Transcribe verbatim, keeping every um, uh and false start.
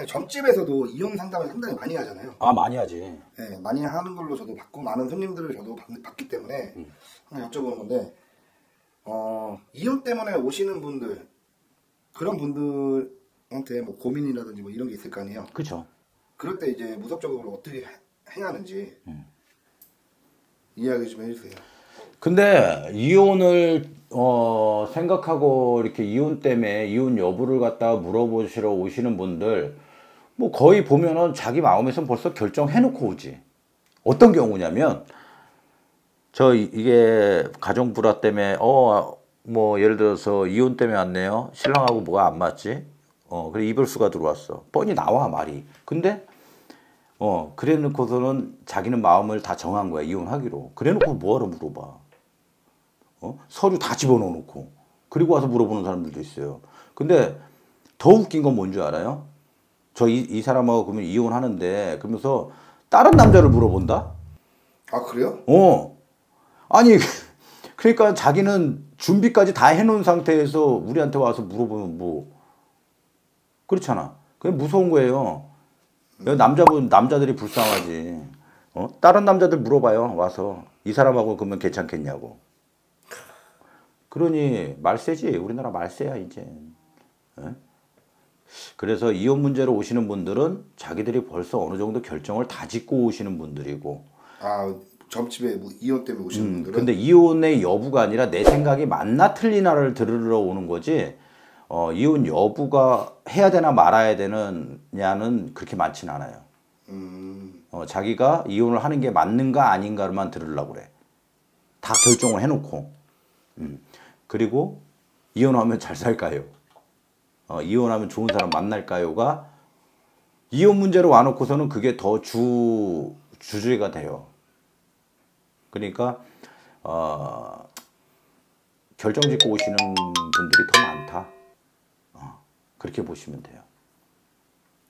아니, 점집에서도 이혼 상담을 상당히 많이 하잖아요. 아, 많이 하지. 네, 많이 하는 걸로 저도 봤고 많은 손님들을 저도 봤, 봤기 때문에 음. 하나 여쭤보는 건데 어, 이혼 때문에 오시는 분들 그런 분들한테 뭐 고민이라든지 뭐 이런 게 있을 거 아니에요. 그렇죠. 그럴 때 이제 무섭적으로 어떻게 해, 행하는지 음. 이야기 좀 해주세요. 근데 이혼을 어, 생각하고 이렇게 이혼 때문에 이혼 여부를 갖다 물어보시러 오시는 분들 뭐 거의 보면은 자기 마음에서 벌써 결정해놓고 오지. 어떤 경우냐면 저 이게 가정 불화 때문에 어 뭐 예를 들어서 이혼 때문에 왔네요. 신랑하고 뭐가 안 맞지? 어 그래 이별수가 들어왔어. 뻔히 나와 말이. 근데 어 그래 놓고서는 자기는 마음을 다 정한 거야. 이혼하기로. 그래 놓고 뭐하러 물어봐. 어? 서류 다 집어넣어 놓고 그리고 와서 물어보는 사람들도 있어요. 근데 더 웃긴 건 뭔 줄 알아요? 저 이 이 사람하고 그러면 이혼하는데 그러면서 다른 남자를 물어본다? 아 그래요? 어. 아니 그러니까 자기는 준비까지 다 해놓은 상태에서 우리한테 와서 물어보면 뭐 그렇잖아. 그게 무서운 거예요. 남자분 남자들이 불쌍하지. 어? 다른 남자들 물어봐요. 와서 이 사람하고 그러면 괜찮겠냐고. 그러니 말세지. 우리나라 말세야 이제. 에? 그래서 이혼 문제로 오시는 분들은 자기들이 벌써 어느 정도 결정을 다 짓고 오시는 분들이고. 아 점집에 뭐 이혼 때문에 오시는 음, 분들은. 근데 이혼의 여부가 아니라 내 생각이 맞나 틀리나를 들으러 오는 거지. 어, 이혼 여부가 해야 되나 말아야 되느냐는 그렇게 많진 않아요. 음. 어, 자기가 이혼을 하는 게 맞는가 아닌가만 들으려고 그래. 다 결정을 해놓고. 음. 그리고 이혼하면 잘 살까요? 어, 이혼하면 좋은 사람 만날까요가 이혼 문제로 와놓고서는 그게 더 주, 주제가 돼요. 그러니까 어, 결정 짓고 오시는 분들이 더 많다. 어, 그렇게 보시면 돼요.